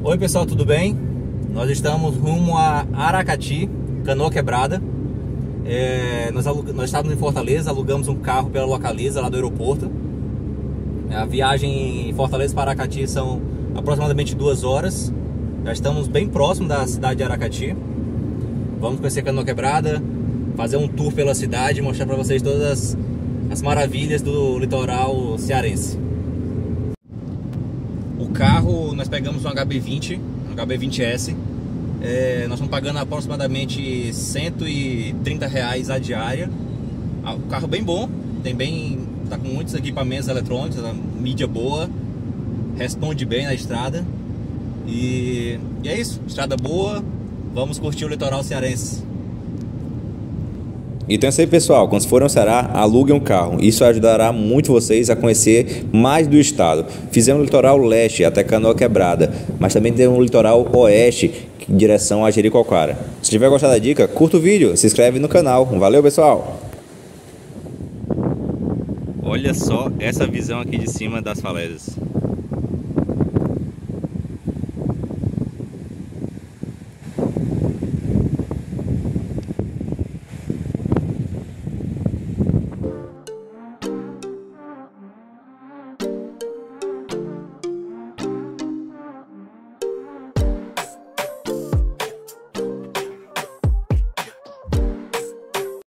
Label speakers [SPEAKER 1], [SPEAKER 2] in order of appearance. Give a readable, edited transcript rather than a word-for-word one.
[SPEAKER 1] Oi pessoal, tudo bem? Nós estamos rumo a Aracati, Canoa Quebrada. Nós estávamos em Fortaleza, alugamos um carro pela Localiza, lá do aeroporto. A viagem em Fortaleza para Aracati são aproximadamente 2 horas. Já estamos bem próximo da cidade de Aracati. Vamos conhecer Canoa Quebrada, fazer um tour pela cidade, mostrar para vocês todas as maravilhas do litoral cearense. O carro, nós pegamos um HB20, um HB20S. Nós estamos pagando aproximadamente R$130 a diária. O carro bem bom, tá com muitos equipamentos eletrônicos, mídia boa, responde bem na estrada. E é isso, estrada boa, vamos curtir o litoral cearense.
[SPEAKER 2] Então é isso aí, pessoal, quando forem ao Ceará, aluguem um carro. Isso ajudará muito vocês a conhecer mais do estado. Fizemos o litoral leste até Canoa Quebrada, mas também tem um litoral oeste em direção a Jericoacoara. Se tiver gostado da dica, curta o vídeo, se inscreve no canal. Valeu, pessoal!
[SPEAKER 1] Olha só essa visão aqui de cima das falésias.